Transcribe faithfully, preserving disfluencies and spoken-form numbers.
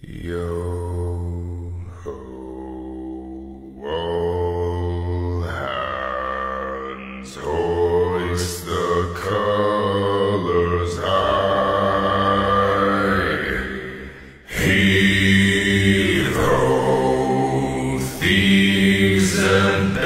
Yo ho, all hands hoist the colors high. Heave ho, thieves and